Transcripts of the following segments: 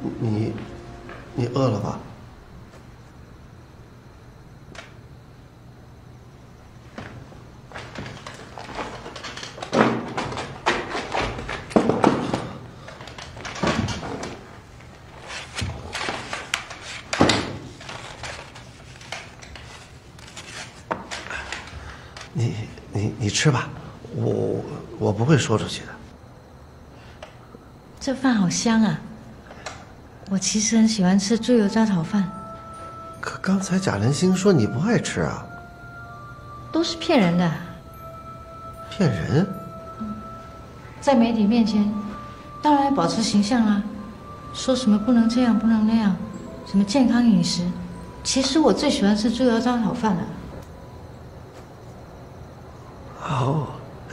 你饿了吧？你吃吧，我不会说出去的。 这饭好香啊！我其实很喜欢吃猪油渣炒饭。 可刚才贾兰星说你不爱吃啊？ 都是骗人的。 骗人？ 在媒体面前，当然要保持形象啦。说什么不能这样，不能那样，什么健康饮食。其实我最喜欢吃猪油渣炒饭了。 哦，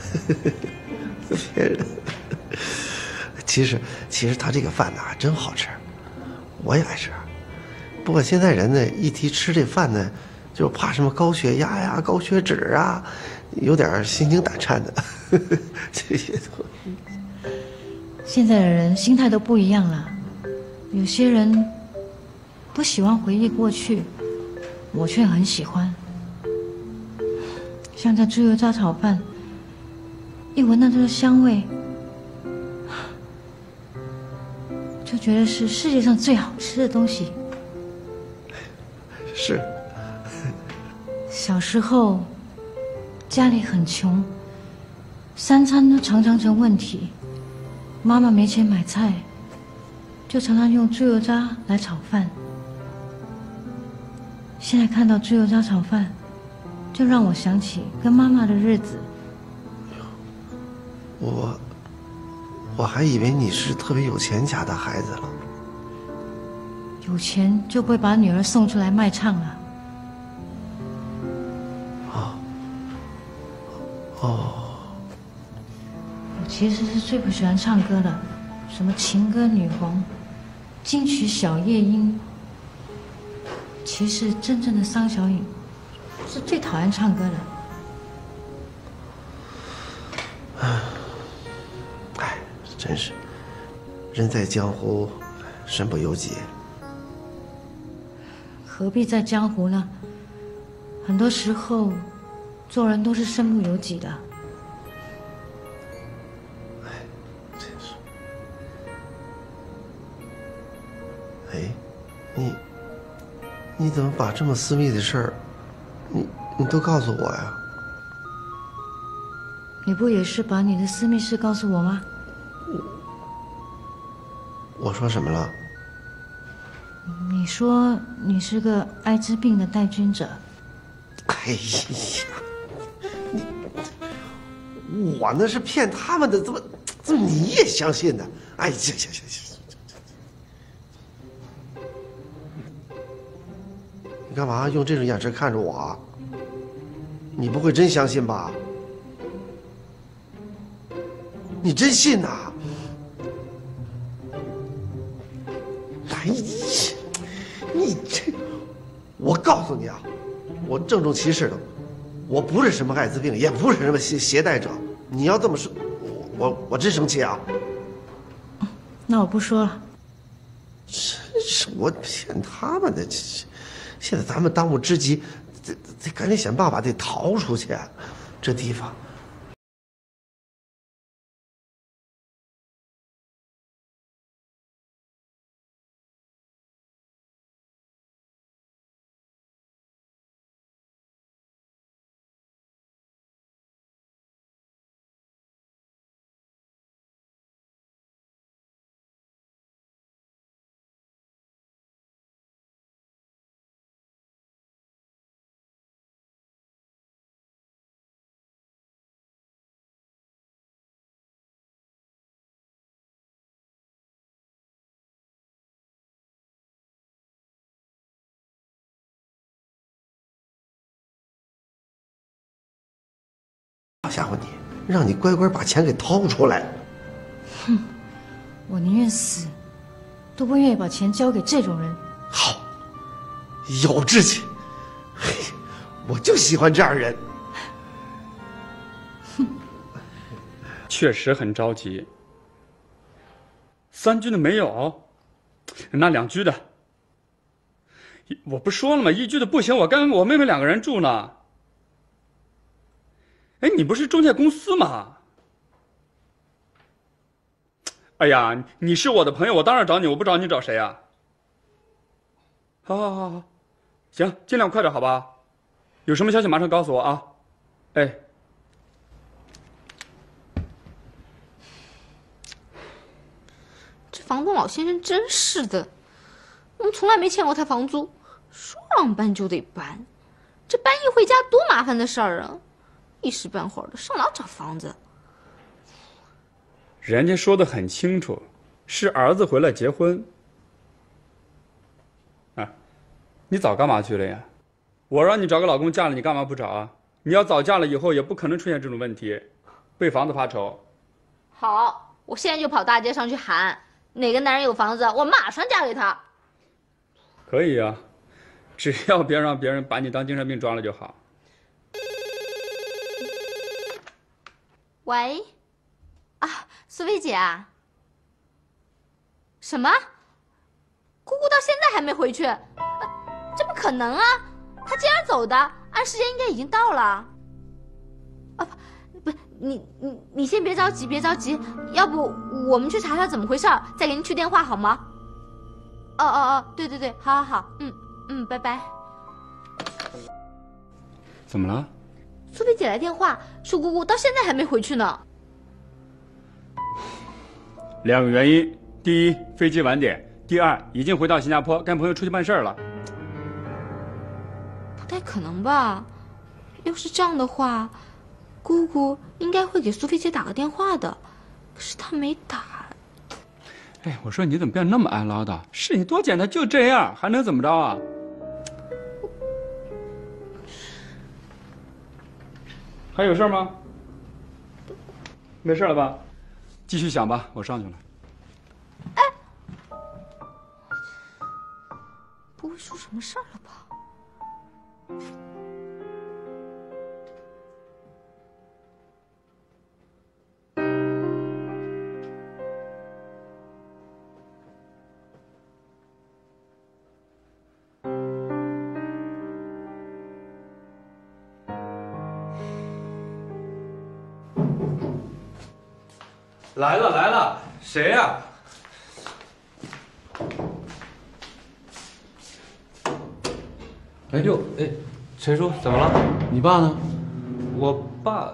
骗人。其实他这个饭呢还真好吃，我也爱吃。不过现在人呢一提吃这饭呢，就怕什么高血压呀、高血脂啊，有点心惊胆颤的。这些都。 现在的人心态都不一样了，有些人不喜欢回忆过去，我却很喜欢。像这猪油渣炒饭，一闻到这个香味，就觉得是世界上最好吃的东西。 是。 小时候家里很穷，三餐都常常成问题，妈妈没钱买菜，就常常用猪油渣来炒饭。现在看到猪油渣炒饭，就让我想起跟妈妈的日子。 我还以为你是特别有钱家的孩子了。 有钱就不会把女儿送出来卖唱了。我其实是最不喜欢唱歌的，什么情歌女皇、金曲小夜莺。其实真正的桑小颖是最讨厌唱歌的。 哎，真是，人在江湖，身不由己。 何必在江湖呢？很多时候，做人都是身不由己的。 哎，真是。哎，你怎么把这么私密的事儿，你都告诉我呀？ 你不也是把你的私密事告诉我吗？ 我说什么了？ 你说你是个艾滋病的带菌者。 哎呀，我那是骗他们的，怎么你也相信呢？哎，行。你干嘛用这种眼神看着我？你不会真相信吧？你真信呐？哎呀，你这，我告诉你啊，我郑重其事的，我不是什么艾滋病，也不是什么携带者。你要这么说，我真生气啊！ 那我不说了。 真是我骗他们的，现在咱们当务之急，得赶紧想办法，得逃出去。这地方。吓唬你，让你乖乖把钱给掏出来。 哼，我宁愿死，都不愿意把钱交给这种人。 好，有志气，嘿，我就喜欢这样人。 哼， 确实很着急。三军的没有， 那2居的，我不说了吗？1居的不行，我跟我妹妹2个人住呢。哎，你不是中介公司吗？哎呀，你是我的朋友，我当然找你，我不找你找谁啊？好，行，尽量快点，好吧？有什么消息马上告诉我啊！哎。 这房东老先生真是的，我们从来没欠过他房租，说让搬就得搬，这搬一回家多麻烦的事儿啊！一时半会儿的上哪找房子？ 人家说的很清楚，是儿子回来结婚。啊，你早干嘛去了呀？我让你找个老公嫁了，你干嘛不找啊？你要早嫁了以后，也不可能出现这种问题，为房子发愁。 好，我现在就跑大街上去喊，哪个男人有房子，我马上嫁给他。 可以啊，只要别让别人把你当精神病抓了就好。 喂，啊，苏菲姐啊？什么？姑姑到现在还没回去？这不可能啊！她今儿走的，按时间应该已经到了。啊不，你先别着急，别着急，要不我们去查查怎么回事，再给您去电话好吗？哦，对，好，拜拜。 怎么了？ 苏菲姐来电话说姑姑到现在还没回去呢。 2个原因：第一，飞机晚点；第二，已经回到新加坡，跟朋友出去办事了。 不太可能吧？要是这样的话，姑姑应该会给苏菲姐打个电话的，可是她没打。 哎，我说你怎么变那么爱唠叨？事情多简单，就这样，还能怎么着啊？还有事吗？没事了吧？继续想吧，我上去了。 哎，不会出什么事儿了吧？ 来了，谁呀？ 哎呦，哎，陈叔，怎么了？ 你爸呢？ 我爸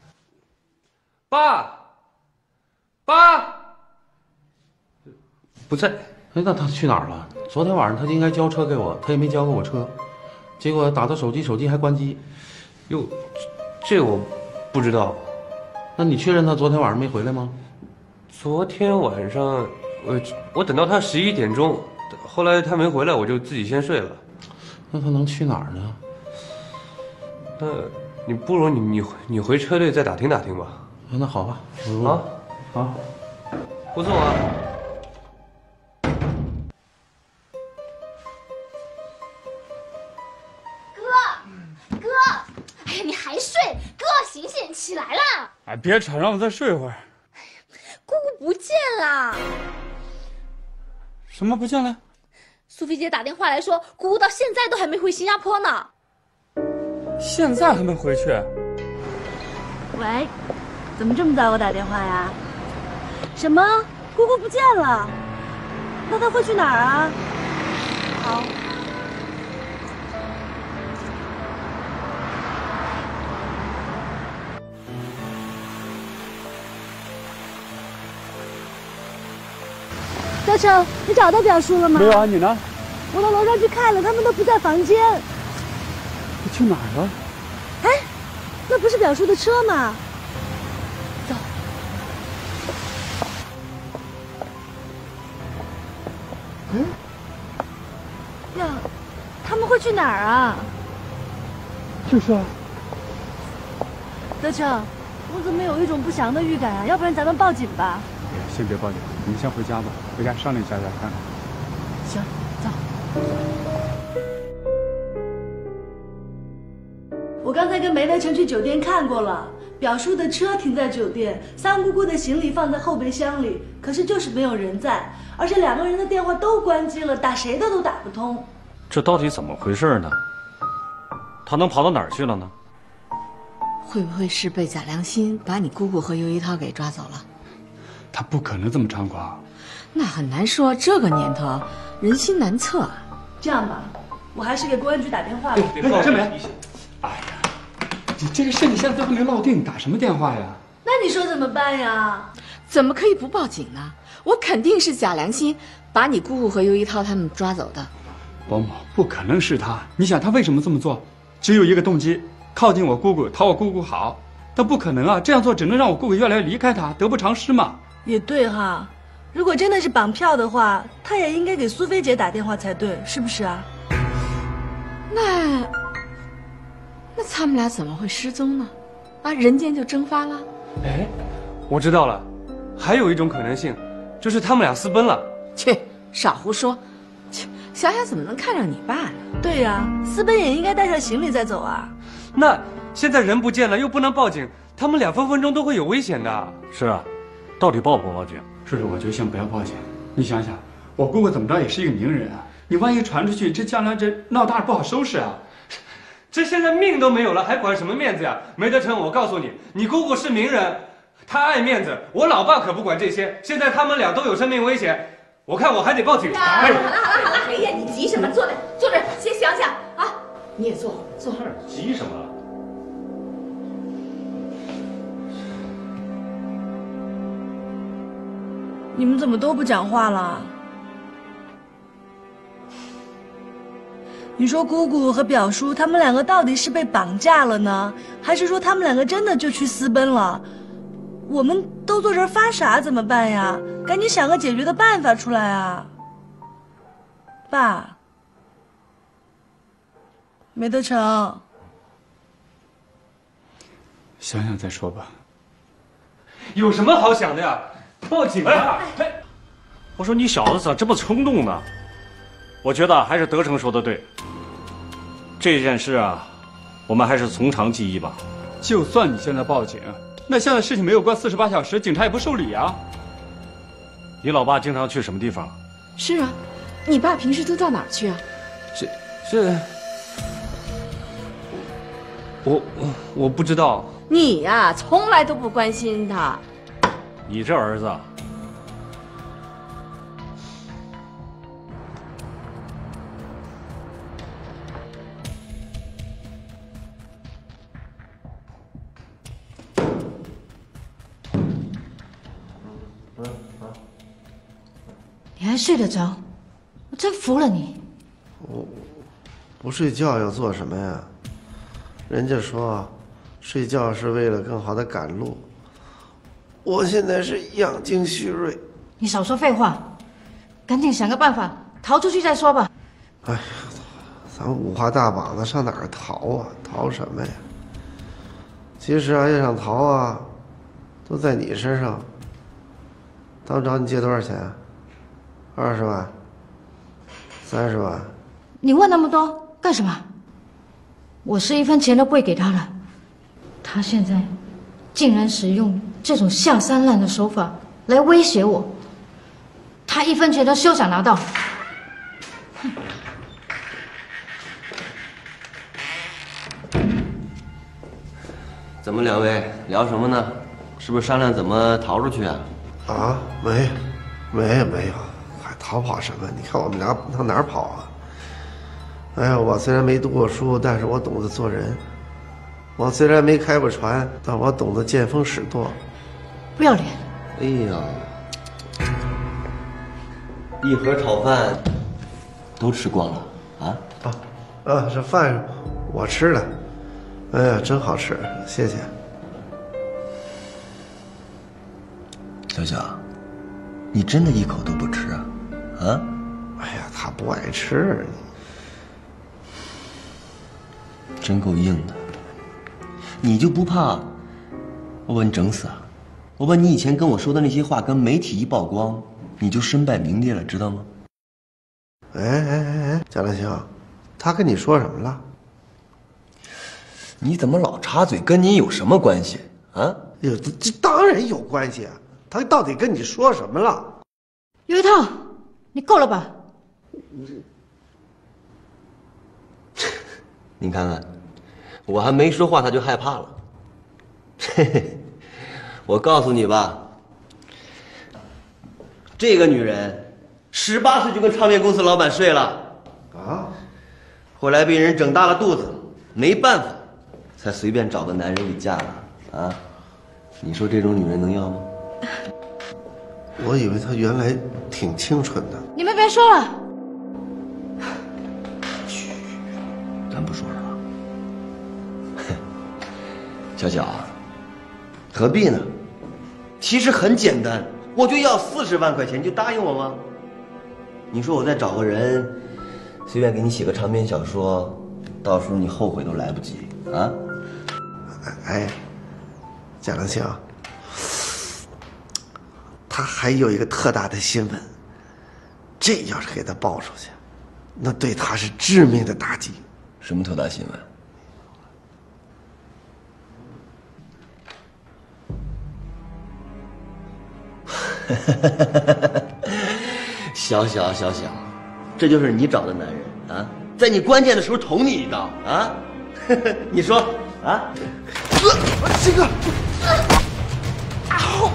不在。 哎，那他去哪儿了？昨天晚上他就应该交车给我，他也没交给我车，结果打他手机，手机还关机。 哟，这我不知道。 那你确认他昨天晚上没回来吗？ 昨天晚上，我等到他11点钟，后来他没回来，我就自己先睡了。 那他能去哪儿呢？ 那你不如你回车队再打听打听吧。 那好吧，好， 不送啊。 哥，哎呀，你还睡？哥，醒，起来啦！ 哎，别吵，让我再睡会儿。 姑姑不见了。 什么不见了？ 苏菲姐打电话来说，姑姑到现在都还没回新加坡呢。 现在还没回去？ 喂，怎么这么早给我打电话呀？什么？姑姑不见了？那她会去哪儿啊？好。德成，你找到表叔了吗？ 没有啊，你呢？ 我到楼上去看了，他们都不在房间。 他去哪儿了？ 哎，那不是表叔的车吗？走。呀，他们会去哪儿啊？ 就是啊。 德成，我怎么有一种不祥的预感啊？要不然咱们报警吧。 先别报警，你们先回家吧，回家商量一下再看看。 行，走。我刚才跟梅雷晨去酒店看过了， 表叔的车停在酒店，三姑姑的行李放在后备箱里，可是就是没有人在，而且两个人的电话都关机了，打谁的都打不通。 这到底怎么回事呢？他能跑到哪儿去了呢？ 会不会是被贾良心把你姑姑和尤一涛给抓走了？ 他不可能这么猖狂。 那很难说，这个年头人心难测啊。 这样吧，我还是给公安局打电话吧。 真梅，哎呀，你这个事情现在都还没落定，打什么电话呀？ 那你说怎么办呀？ 怎么可以不报警呢？我肯定是贾良心把你姑姑和尤一涛他们抓走的。 保姆，不可能是他。你想他为什么这么做？只有一个动机，靠近我姑姑，讨我姑姑好。但不可能啊，这样做只能让我姑姑越来越离开他，得不偿失嘛。 也对哈，如果真的是绑票的话，他也应该给苏菲姐打电话才对，是不是啊？ 那他们俩怎么会失踪呢？啊，人间就蒸发了？ 哎，我知道了，还有一种可能性，就是他们俩私奔了。 切，少胡说！切，小雅怎么能看上你爸呢？ 对呀，私奔也应该带上行李再走啊。 那现在人不见了，又不能报警，他们俩分分钟都会有危险的。 是啊，到底报不报警？ 叔叔，我觉得先不要报警。你想想，我姑姑怎么着也是一个名人啊，你万一传出去，这将来这闹大了不好收拾啊。 这现在命都没有了，还管什么面子呀？梅德成，我告诉你，你姑姑是名人，她爱面子，我老爸可不管这些。现在他们俩都有生命危险，我看我还得报警。 好了，哎呀，你急什么？坐着，先想想啊。你也坐会儿。 急什么？ 你们怎么都不讲话了？你说姑姑和表叔他们两个到底是被绑架了呢，还是说他们两个真的就去私奔了？我们都坐这儿发傻怎么办呀？赶紧想个解决的办法出来啊！爸，没得成， 想想再说吧。 有什么好想的呀？报警啊！ 我说你小子咋这么冲动呢？我觉得还是德成说的对，这件事啊，我们还是从长计议吧。 就算你现在报警，那现在事情没有过48小时，警察也不受理啊。 你老爸经常去什么地方？ 是啊，你爸平时都到哪儿去啊？ 我不知道。 你呀，从来都不关心他。 你这儿子。 你还睡得着？我真服了你。 我不睡觉要做什么呀？人家说，睡觉是为了更好的赶路。我现在是养精蓄锐。 你少说废话，赶紧想个办法逃出去再说吧。 哎呀，咱五花大绑的上哪儿逃啊？逃什么呀？其实啊，要想逃啊，都在你身上。当找你借多少钱？20万？30万？ 你问那么多干什么？我是一分钱都不会给他的。他现在竟然使用这种下三滥的手法来威胁我，他1分钱都休想拿到。 怎么两位聊什么呢？是不是商量怎么逃出去啊？ 啊，没有，还逃跑什么？你看我们俩往哪儿跑啊？哎呀，我虽然没读过书，但是我懂得做人。我虽然没开过船，但我懂得见风使舵。 不要脸！ 哎呀，一盒炒饭都吃光了啊！ 这饭我吃了。哎呀，真好吃，谢谢。 小小，你真的一口都不吃啊？啊？ 哎呀，他不爱吃。 真够硬的。你就不怕我把你整死啊？我把你以前跟我说的那些话跟媒体一曝光，你就身败名裂了，知道吗？ 哎，贾兰星，他跟你说什么了？ 你怎么老插嘴？跟你有什么关系啊？ 这当然有关系啊！他到底跟你说什么了？ 有一套，你够了吧？ 你看看，我还没说话他就害怕了。嘿嘿，我告诉你吧，这个女人18岁就跟唱片公司老板睡了啊，后来被人整大了肚子，没办法，才随便找个男人给嫁了啊。你说这种女人能要吗？ 我以为她原来挺清纯的。 你们别说了。 咱不说了。小小，何必呢？其实很简单，我就要40万块钱，你就答应我吗？你说我再找个人，随便给你写个长篇小说，到时候你后悔都来不及啊！ 哎，贾良兴，他还有一个特大的新闻，这要是给他爆出去，那对他是致命的打击。 什么特大新闻？小小，这就是你找的男人啊，在你关键的时候捅你一刀啊！你说啊？ 这个，啊！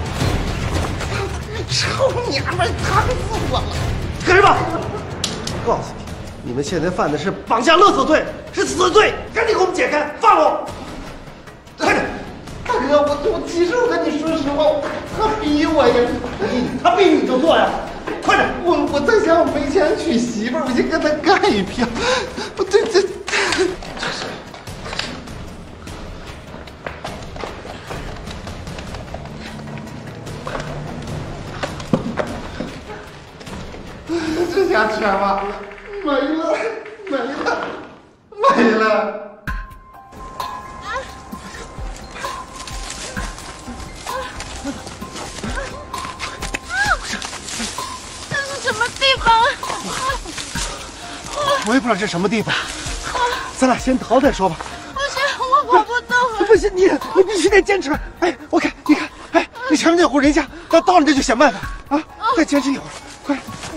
臭娘们，疼死我了！干什么？我告诉你，你们现在犯的是绑架勒索罪，是死罪，赶紧给我们解开，放我！快点！大哥，其实我跟你说实话，他逼我呀，他逼你就做呀，快点！我在想我没钱娶媳妇儿，我先跟他干一票。这。这下全完了，没了。我也不知道这什么地方，咱俩先逃再说吧。 不行，我跑不动了。 不行，你必须得坚持。哎，我看，你看，哎，那前面那户人家，到了这就想办法啊！再坚持一会儿，快！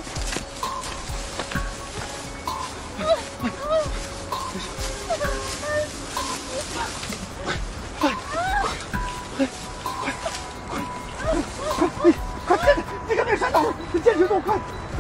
快！你可别摔倒了，你坚持住，快！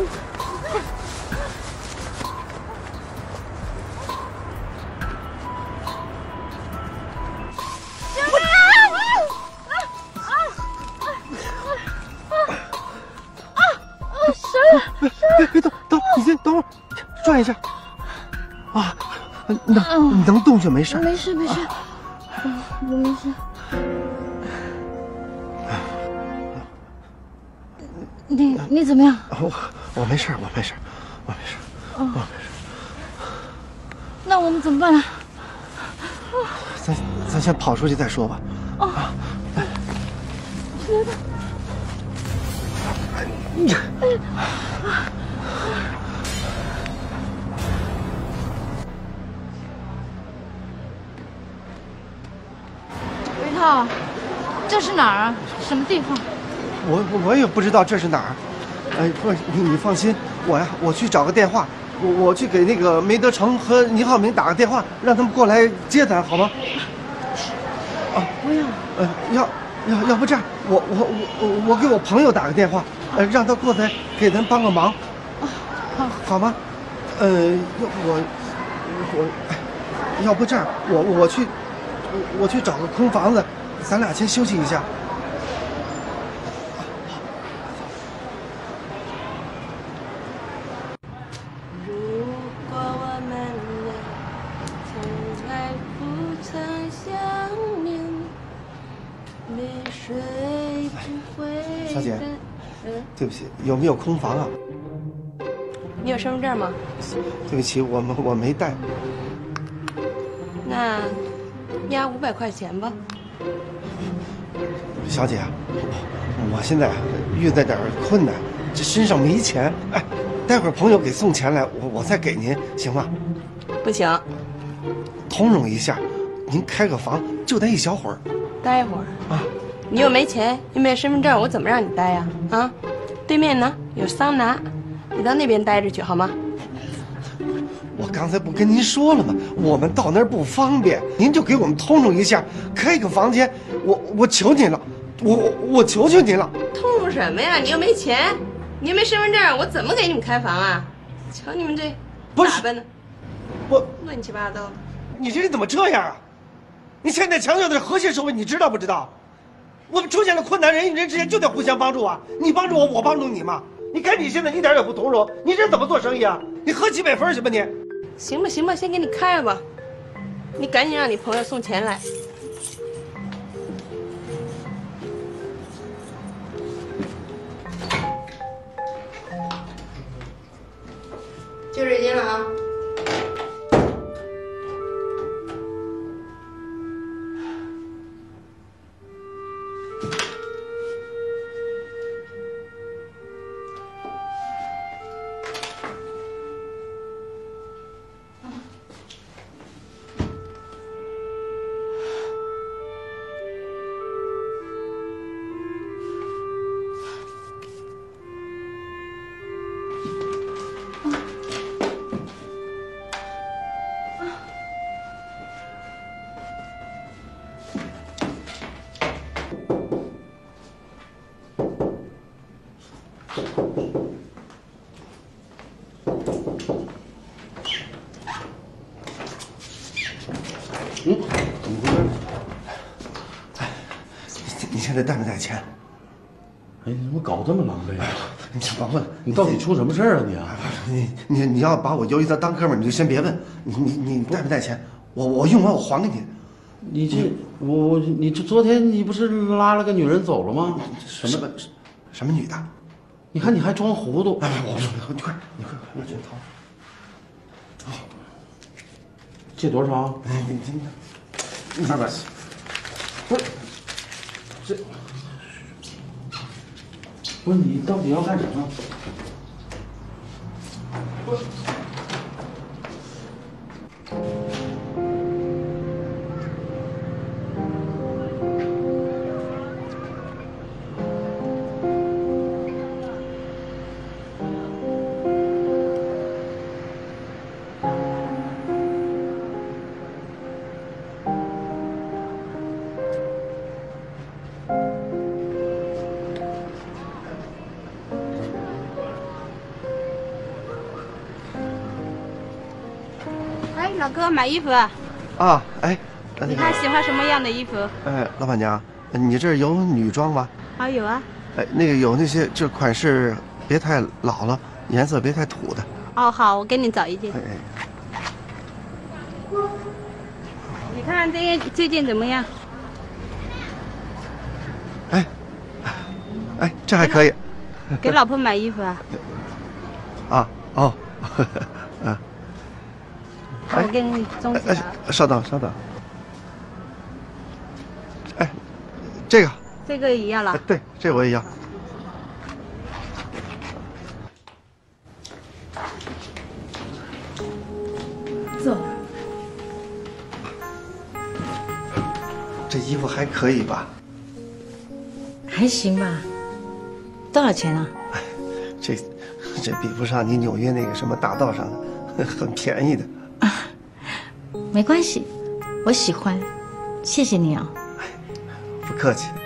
别动，你先等会儿，转一下。啊，能动就没事。 没事，我没事。你怎么样？ 我没事。 那我们怎么办啊？ 咱先跑出去再说吧。 觉得。 维涛，这是哪儿啊？什么地方？ 我也不知道这是哪儿。哎，不是你放心，我去找个电话，我去给那个梅德成和倪浩明打个电话，让他们过来接咱，好吗？ 不要。 要不这样，我给我朋友打个电话，让他过来给咱帮个忙，好吗？要不这样，我去找个空房子，咱俩先休息一下。 如果我们俩从来不曾相面，泪水不会。 小姐，对不起，有没有空房啊？ 你有身份证吗？ 对不起，我没带。 那押500块钱吧。 小姐，我现在遇到点困难，这身上没钱。哎，待会儿朋友给送钱来，我再给您，行吗？ 不行。 通融一下，您开个房就得一小会儿。 待会儿啊。你又没钱，又没有身份证，我怎么让你待呀？啊，对面呢有桑拿，你到那边待着去好吗？ 我刚才不跟您说了吗？我们到那儿不方便，您就给我们通融一下，开个房间。我求您了，我求求您了。 通融什么呀？你又没钱，你又没身份证，我怎么给你们开房啊？瞧你们这打扮的，乱七八糟。 你这人怎么这样啊？你现在强调的是和谐社会，你知道不知道？我们出现了困难，人与人之间就得互相帮助啊！你帮助我，我帮助你嘛。你看你现在一点也不从容，你这怎么做生意啊？你喝几百分行吧你？ 行吧行吧，先给你开了吧。你赶紧让你朋友送钱来。就这斤了啊。 怎么回事？ 哎，你现在带没带钱？ 哎，你怎么搞这么狼狈啊？ 你先别问， 你到底出什么事儿啊你？你要把我由于他当哥们儿，你就先别问。你带没带钱？我用完我还给你。 你这你这昨天你不是拉了个女人走了吗？ 什么女的？ 你看你还装糊涂！ 哎，你快，我去掏。 借多少？ 哎，你200。不是，这不是你到底要干什么？不是。 老哥，买衣服啊！哎， 你看喜欢什么样的衣服？ 哎，老板娘，你这儿有女装吗？ 啊，有啊。 哎，那个有那些这款式别太老了，颜色别太土的。 哦，好，我给你找一件。 哎， 你看这件怎么样？ 哎，这还可以。 给老婆买衣服啊？ 啊，哦，啊。 我给你装起来。 稍等。哎，这个也要了。 对，这我也要。 坐。 这衣服还可以吧？ 还行吧。多少钱啊？ 这比不上你纽约那个什么大道上的，很便宜的。 没关系，我喜欢，谢谢你啊。 不客气。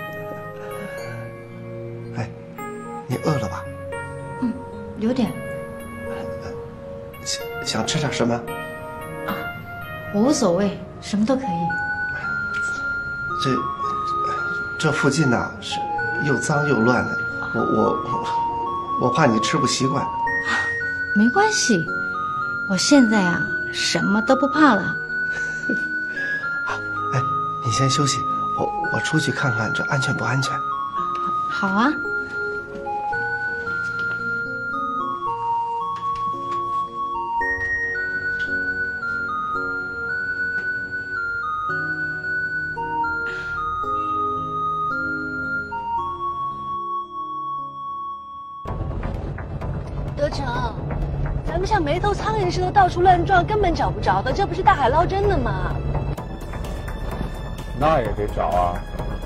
哎，你饿了吧？ 嗯，有点。 想吃点什么？ 啊，我无所谓，什么都可以。 这附近呐是又脏又乱的，我怕你吃不习惯。 没关系，我现在啊什么都不怕了。 哎，你先休息，我出去看看这安全不安全。 好啊。 德成，咱们像没头苍蝇似的到处乱撞，根本找不着的，这不是大海捞针的吗？ 那也得找啊！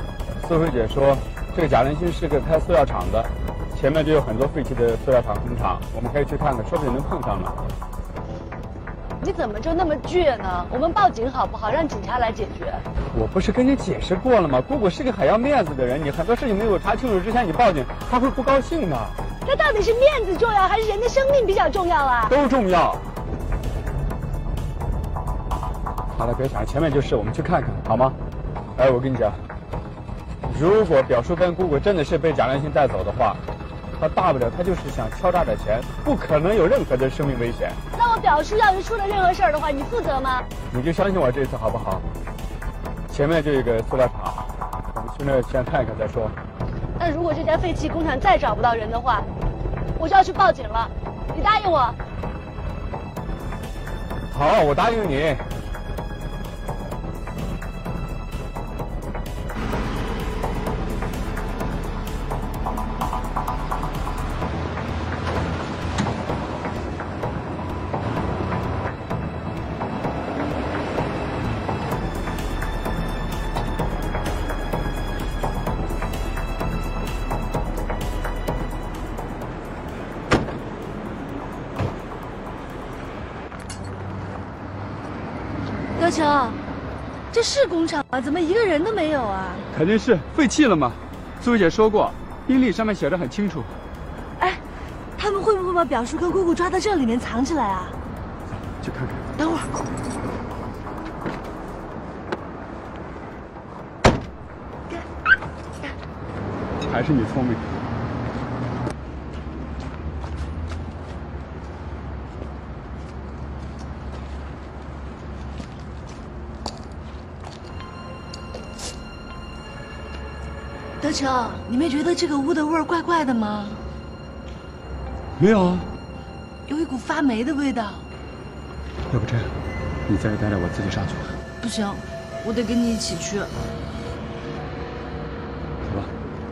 苏慧姐说，这个贾仁新是个开塑料厂的，前面就有很多废弃的塑料厂工厂，我们可以去看看，说不定能碰上呢。 你怎么就那么倔呢？我们报警好不好？让警察来解决。 我不是跟你解释过了吗？姑姑是个很要面子的人，你很多事情没有查清楚之前你报警，她会不高兴的。 那到底是面子重要，还是人的生命比较重要啊？ 都重要。好了，别想，前面就是，我们去看看好吗？哎，我跟你讲，如果表叔跟姑姑真的是被贾良新带走的话，他大不了他就是想敲诈点钱，不可能有任何的生命危险。 那我表叔要是出了任何事儿的话，你负责吗？ 你就相信我这次好不好？前面就有一个塑料厂，我们去那儿先看一看再说。 那如果这家废弃工厂再找不到人的话，我就要去报警了。你答应我？ 好，我答应你。 德成，这是工厂吗？怎么一个人都没有啊？ 肯定是废弃了嘛。苏姐说过，宾利上面写的很清楚。 哎，他们会不会把表叔跟姑姑抓到这里面藏起来啊？ 去看看。 等会儿。 还是你聪明。 德成，你没觉得这个屋的味儿怪怪的吗？ 没有啊， 有一股发霉的味道。 要不这样，你在这待着，我自己上去。 不行，我得跟你一起去。 走吧。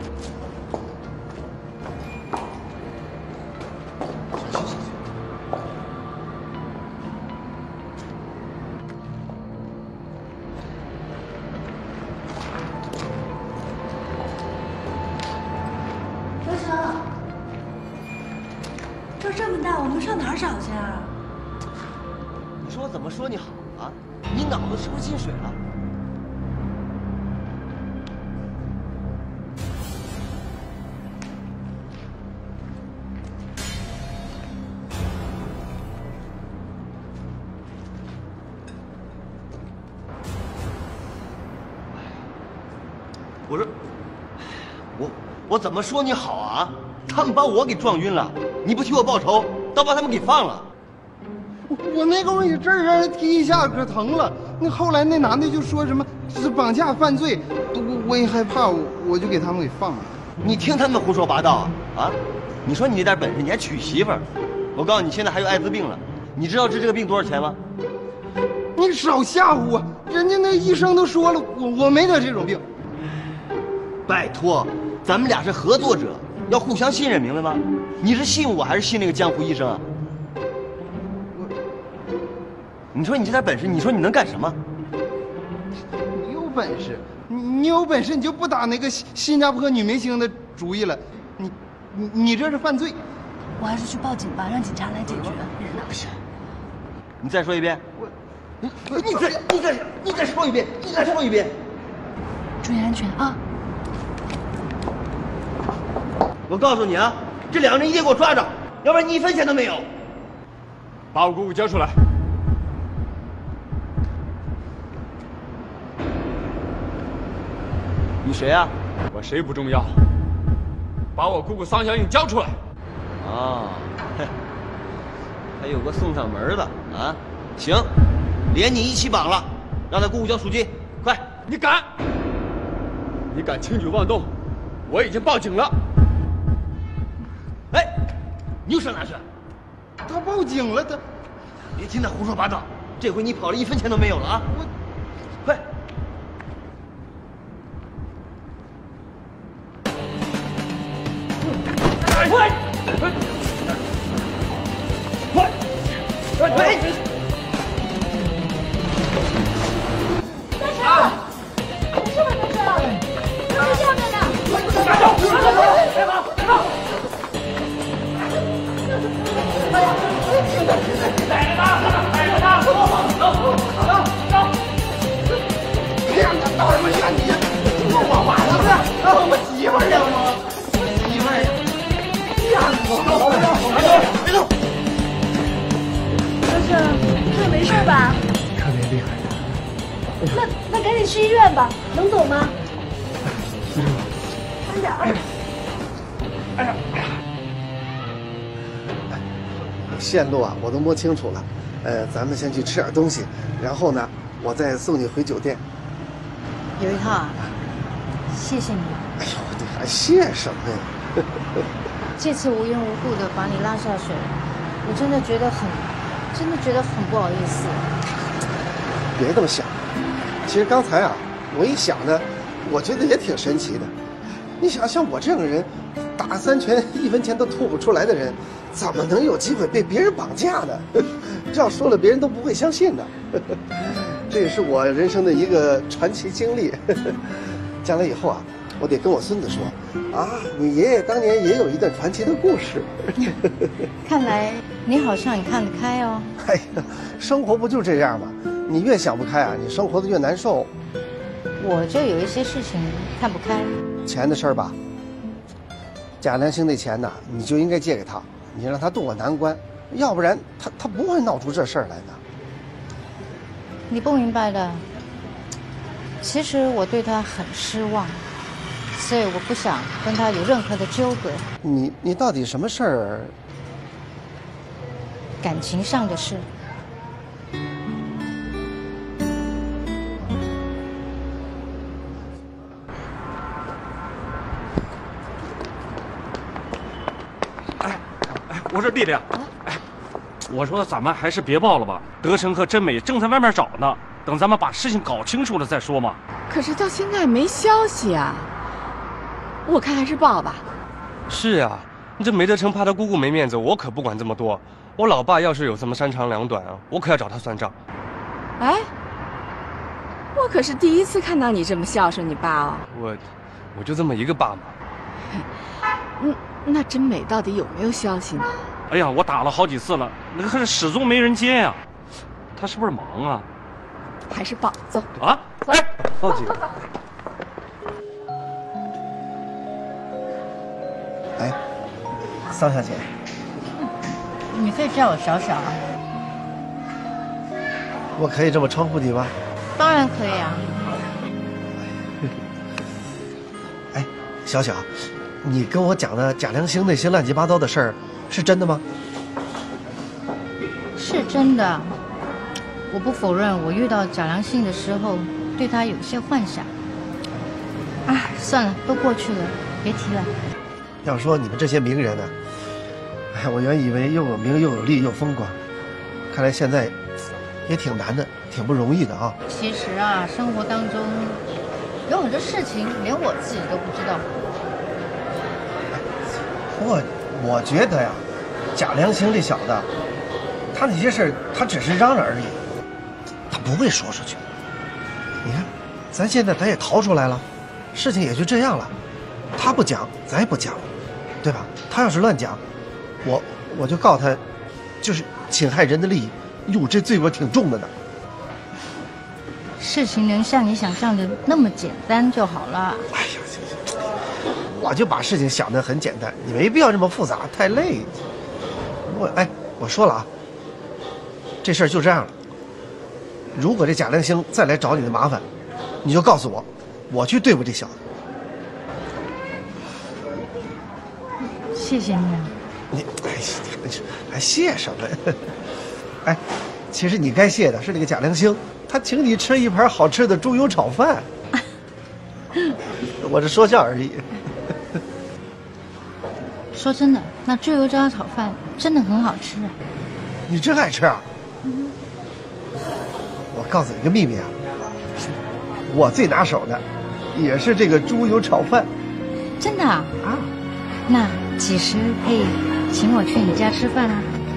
这么大，我们上哪儿找去啊？ 你说我怎么说你好啊？你脑子是不是进水了？我说，我怎么说你好啊？他们把我给撞晕了，你不替我报仇，倒把他们给放了。 我没工夫，你这儿让人踢一下可疼了。那后来那男的就说什么是绑架犯罪，我也害怕，我就给他们给放了。 你听他们胡说八道啊！你说你那点本事，你还娶媳妇儿？我告诉你，现在还有艾滋病了。你知道治这个病多少钱吗？ 你少吓唬我！人家那医生都说了，我没得这种病。 拜托，咱们俩是合作者，要互相信任，明白吗？你是信我还是信那个江湖医生啊？你说你这点本事，你说你能干什么？ 你有本事，你有本事，你就不打那个新加坡女明星的主意了。你这是犯罪。 我还是去报警吧，让警察来解决。 不行，你再说一遍。你再说一遍，你再说一遍。 注意安全啊！ 我告诉你啊，这两个人一定给我抓着，要不然你1分钱都没有。 把我姑姑交出来。 你谁啊？ 我谁不重要，把我姑姑桑小颖交出来。 哦，还有个送上门的啊！行，连你一起绑了，让他姑姑交赎金，快！ 你敢轻举妄动，我已经报警了。 哎，你又上哪去？ 他报警了，他别听他胡说八道，这回你跑了1分钱都没有了啊！快！ 喂！德成，没事吧？德成，德成。 去医院吧，能走吗？慢点儿。 哎呀，线路啊，我都摸清楚了。咱们先去吃点东西，然后呢，我再送你回酒店。 有一套啊，谢谢你。 哎呦，你还谢什么呀？ 这次无缘无故的把你拉下水，我真的觉得很不好意思。 别这么想，其实刚才啊，我一想呢，我觉得也挺神奇的。你想，像我这样的人，打3拳1分钱都吐不出来的人，怎么能有机会被别人绑架呢？这样说了，别人都不会相信的。这也是我人生的一个传奇经历。将来以后啊，我得跟我孙子说，啊，你爷爷当年也有一段传奇的故事。 看来你好像很看得开哦。 哎呀，生活不就这样吗？你越想不开啊，你生活的越难受。 我就有一些事情看不开。 钱的事儿吧，贾良兴那钱呢，你就应该借给他，你让他渡过难关，要不然他不会闹出这事儿来的。 你不明白的，其实我对他很失望，所以我不想跟他有任何的纠葛。 你到底什么事儿？ 感情上的事。 我说弟弟，哎，我说咱们还是别报了吧。德成和真美正在外面找呢，等咱们把事情搞清楚了再说嘛。 可是到现在没消息啊，我看还是报吧。 是啊，这梅德成怕他姑姑没面子，我可不管这么多。我老爸要是有这么3长2短啊，我可要找他算账。 哎，我可是第一次看到你这么孝顺你爸哦。 我就这么一个爸嘛。 那真美到底有没有消息呢？ 哎呀，我打了好几次了，那可是始终没人接呀。他是不是忙啊？ 还是报走啊？哎， 报警！ 哎，桑小姐， 你可以叫我小小啊。 我可以这么称呼你吗？ 当然可以啊。 哎，小小。你跟我讲的贾良兴那些乱七八糟的事儿，是真的吗？ 是真的，我不否认，我遇到贾良兴的时候，对他有些幻想。哎，算了，都过去了，别提了。 要说你们这些名人呢，哎，我原以为又有名又有利又风光，看来现在也挺难的，挺不容易的啊。 其实啊，生活当中有很多事情，连我自己都不知道。 不过，我觉得呀，贾良兴这小子，他那些事儿，他只是嚷嚷而已，他不会说出去。你看，咱现在也逃出来了，事情也就这样了。他不讲，咱也不讲，对吧？他要是乱讲，我就告他，就是侵害人的利益。哟，这罪过挺重的呢。 事情能像你想象的那么简单就好了。 哎呀，行。我就把事情想得很简单，你没必要这么复杂，太累。我说了啊，这事儿就这样了。如果这贾良兴再来找你的麻烦，你就告诉我，我去对付这小子。 谢谢你啊。 你还谢什么呀？哎，其实你该谢的是那个贾良兴，他请你吃一盘好吃的猪油炒饭。我这说笑而已。 说真的，那猪油渣炒饭真的很好吃啊！ 你真爱吃啊？我告诉你个秘密啊，我最拿手的也是这个猪油炒饭。 真的啊？那几时可以请我去你家吃饭啊？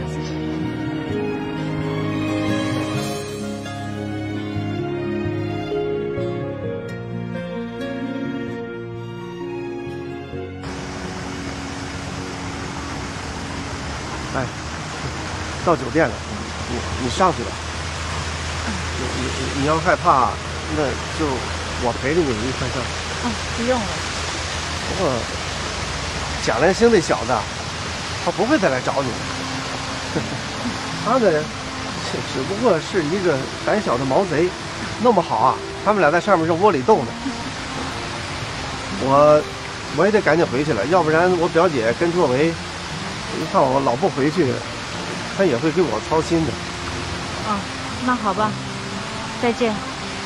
哎，到酒店了，你上去吧。你要害怕，那就我陪着你一块上。 哦，不用了。 不过贾兰兴那小子，他不会再来找你了。他呢，只不过是一个胆小的毛贼，弄不好啊， 他们俩在上面是窝里斗呢。我也得赶紧回去了，要不然我表姐跟作为一看我老不回去，她也会给我操心的。 哦，那好吧，再见。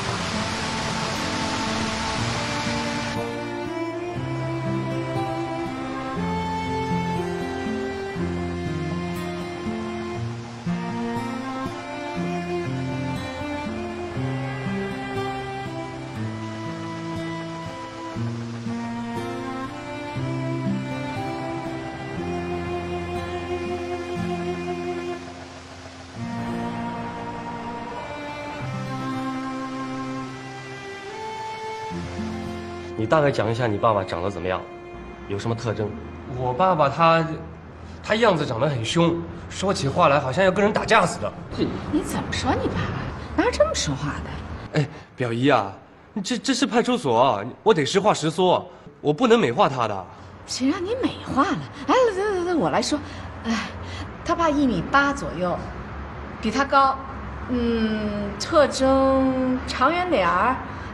你大概讲一下你爸爸长得怎么样，有什么特征？ 我爸爸他样子长得很凶，说起话来好像要跟人打架似的。 你怎么说你爸爸？哪有这么说话的？ 哎，表姨啊，这是派出所，我得实话实说，我不能美化他的。 谁让你美化了？哎，来，我来说，哎，他爸1.8米左右，比他高，特征长圆脸儿。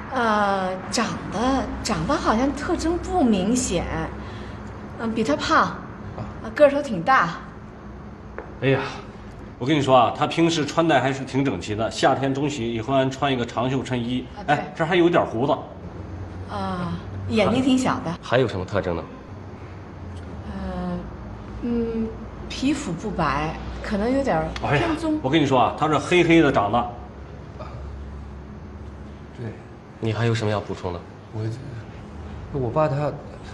长得好像特征不明显，比他胖，个头挺大。 哎呀，我跟你说啊，他平时穿戴还是挺整齐的，夏天中喜欢穿一个长袖衬衣，哎，这还有点胡子。 眼睛挺小的。 还有什么特征呢？ 皮肤不白，可能有点偏棕。 我跟你说啊，他是黑黑的长的。 对。 你还有什么要补充的？ 我爸他，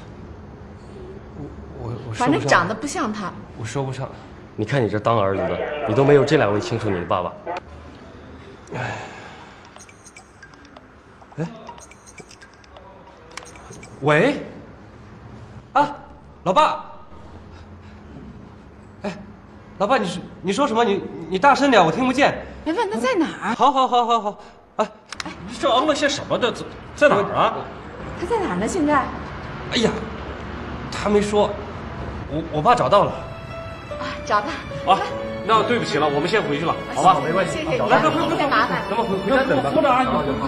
我反正长得不像他。 我说不上。 你看你这当儿子的，你都没有这2位清楚你的爸爸。 哎，喂，啊，老爸。哎，老爸，你说什么？你大声点，我听不见。 别问他在哪儿。 好。 这昂了些什么的？在哪儿啊？ 他在哪儿呢？现在？ 哎呀，他没说。我爸找到了。 找他。 啊，那对不起了，我们先回去了，好吧？ 没关系。 谢谢你。 来， 太麻烦了。 咱们回家等吧。 扶着阿姨。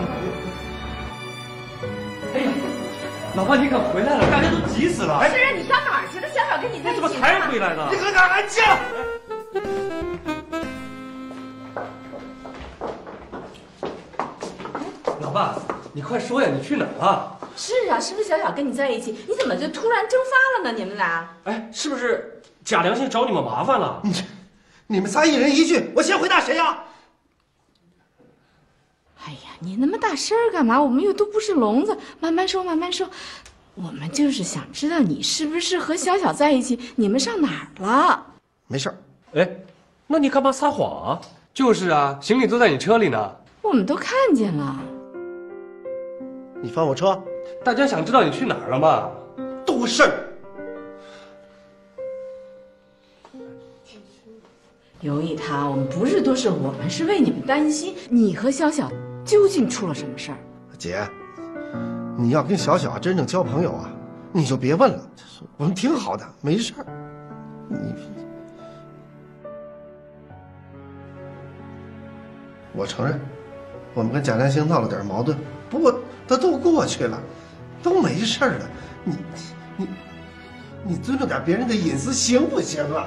哎呀，老爸，你可回来了，大家都急死了。 是啊，你上哪儿去了？小小跟你在一起。 你怎么才回来呢？ 你可敢安静！老爸，你快说呀，你去哪儿了？ 是啊，是不是小小跟你在一起？你怎么就突然蒸发了呢？你们俩？ 哎，是不是贾良心找你们麻烦了？ 你们仨一人一句，我先回答谁呀？ 哎呀，你那么大声干嘛？我们又都不是聋子，慢慢说，慢慢说。我们就是想知道你是不是和小小在一起，你们上哪儿了？ 没事儿。 哎，那你干嘛撒谎啊？ 就是啊，行李都在你车里呢。 我们都看见了。 你翻我车？ 大家想知道你去哪儿了嘛？ 都是事儿。 刘一堂，我们不是都是我们是为你们担心，你和小小究竟出了什么事儿？ 姐，你要跟小小真正交朋友啊，你就别问了，我们挺好的，没事儿。我承认，我们跟贾良兴闹了点矛盾，不过这都过去了，都没事了。你尊重点别人的隐私行不行啊？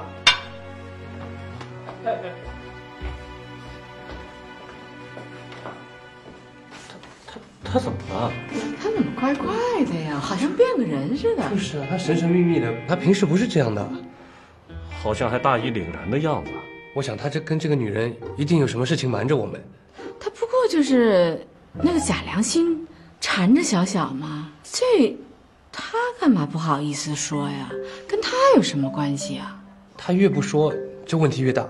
他怎么了？ 他怎么怪怪的呀？好像变个人似的。 就是啊，他神神秘秘的，他平时不是这样的， 好像还大义凛然的样子。 我想他跟这个女人一定有什么事情瞒着我们。 他不过就是那个贾良心缠着小小嘛，他干嘛不好意思说呀？跟他有什么关系啊？ 他越不说，这问题越大。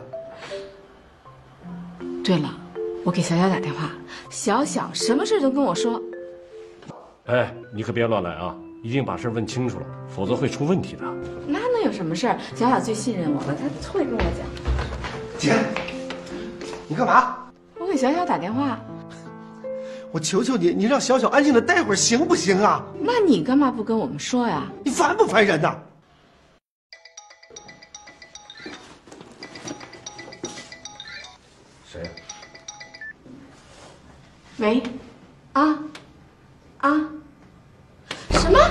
对了，我给小小打电话，小小什么事都跟我说。 哎，你可别乱来啊！一定把事问清楚了，否则会出问题的。 那能有什么事儿？小小最信任我了，他会跟我讲。 姐，你干嘛？ 我给小小打电话。 我求求你，你让小小安静的待会儿行不行啊？ 那你干嘛不跟我们说呀？ 你烦不烦人呐？ 谁呀？ 喂， 什么？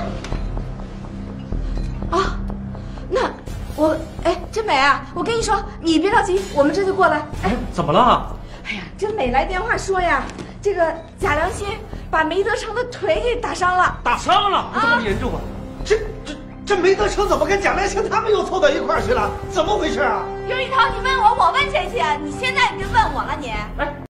啊，那我真美啊，我跟你说，你别着急，我们这就过来。 怎么了？ 哎呀，真美来电话说呀，这个贾良新把梅德成的腿给打伤了。 打伤了？这么严重啊？ 这梅德成怎么跟贾良新他们又凑到一块儿去了？怎么回事啊？ 刘一涛，你问我，我问谁去？你现在别问我了，你。